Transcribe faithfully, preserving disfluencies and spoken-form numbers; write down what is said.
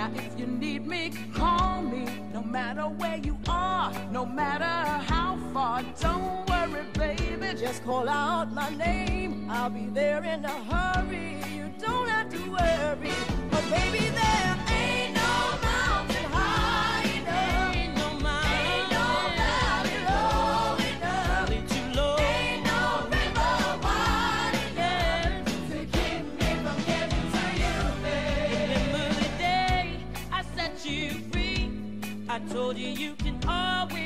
Now if you need me, call me. No matter where you are, no matter how far. Don't worry, baby, just call out my name. I'll be there in a hurry. You don't have to worry. But baby, there ain't no mountain high enough. Ain't no mountain, ain't no valley low enough. Valley too low. Ain't no river wide enough to keep me from getting to you, baby. Remember the day I set you free. I told you you can always